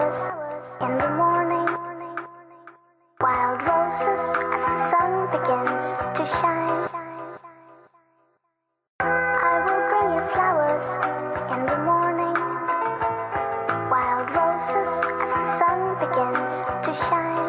flowers in the morning, wild roses as the sun begins to shine. I will bring you flowers in the morning, wild roses as the sun begins to shine.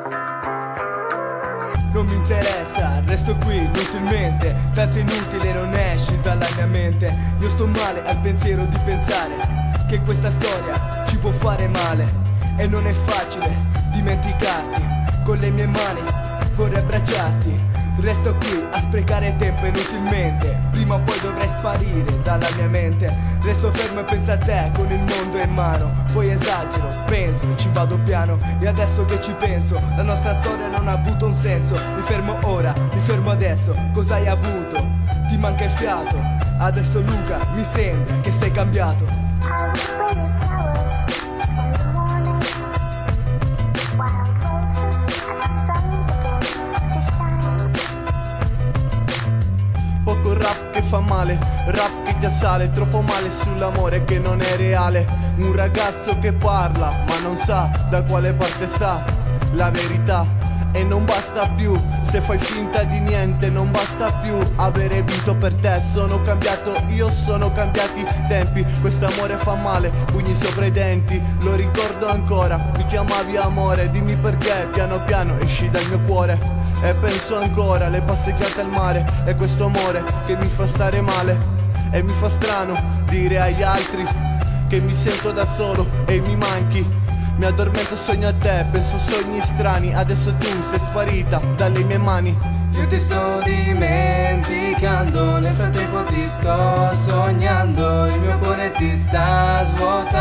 Non mi interessa, resto qui inutilmente, tanto inutile non esci dalla mia mente. Io sto male al pensiero di pensare che questa storia ci può fare male, e non è facile dimenticarti. Con le mie mani vorrei abbracciarti. Resto qui a sprecare tempo inutilmente, prima o poi dovrai sparire dalla mia mente. Resto fermo e penso a te con il mondo in mano. Poi esagero, penso, ci vado piano. E adesso che ci penso, la nostra storia non ha avuto un senso. Mi fermo ora, mi fermo adesso. Cosa hai avuto? Ti manca il fiato. Adesso Luca, mi sembra che sei cambiato. I will bring you flowers in the morning, wild roses as the sun begins to shine. Poco rap che fa male, rap che ti assale, troppo male sull'amore che non è reale. Un ragazzo che parla ma non sa da quale parte sta la verità. E non basta più, se fai finta di niente, non basta più avere vinto per te. Sono cambiato, io sono cambiati i tempi. Quest'amore fa male, pugni sopra i denti. Lo ricordo ancora, mi chiamavi amore. Dimmi perché, piano piano esci dal mio cuore. E penso ancora alle passeggiate al mare, e questo amore che mi fa stare male. E mi fa strano dire agli altri che mi sento da solo e mi manchi. Mi addormento, sogno a te, penso sogni strani. Adesso tu sei sparita dalle mie mani. Io ti sto dimenticando, nel frattempo ti sto sognando. Il mio cuore si sta svuotando.